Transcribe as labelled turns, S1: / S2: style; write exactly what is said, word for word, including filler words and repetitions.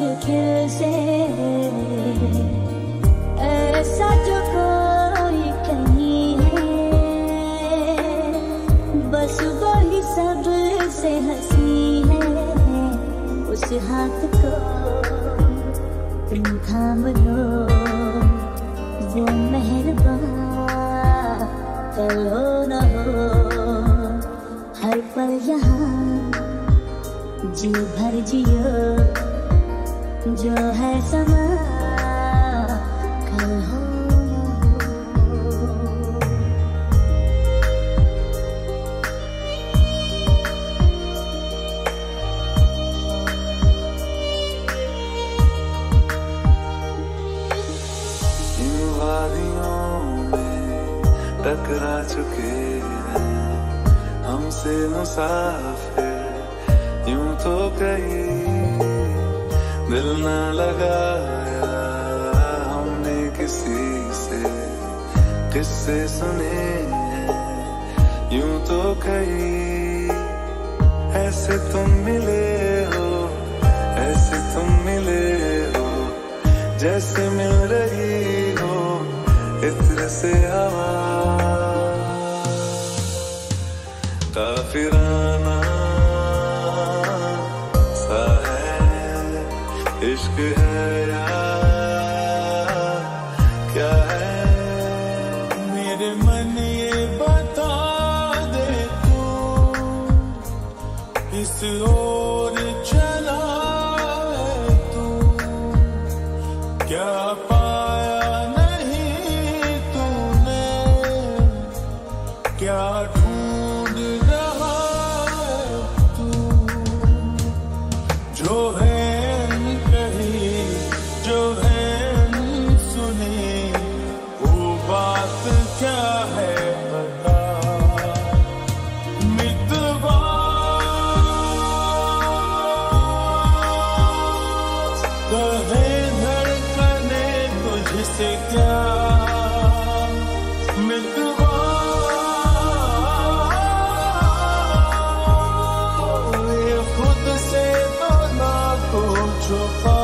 S1: मुश्किल से ऐसा जो कोई कहीं है, बस वही सब्र से हंसी है। उस हाथ को तुम थाम लो, वो मेहरबान कल हो न हो। हर पल यहाँ जी भर जियो, जो है समा कल हो
S2: टकरा चुके हैं हमसे मुसाफिर, यूं तो कहीं दिल ना लगाया हमने किसी से। किस्से सुने हैं यूं तो कहीं, ऐसे तुम मिले हो, ऐसे तुम मिले हो, जैसे मिल रही हो इत्र से हवा। काफिराना सा है इश्क है या क्या है?
S3: मेरे मन ये बता दे तू इस ओर चला है तू, क्या पाया नहीं तूने, क्या ढूंढ रहा है तू? जो है कही, जो है सुनी, वो बात क्या है बता। मितवा कहे धड़कने तुझसे क्या, मितवा खुद से तो ना पूछो।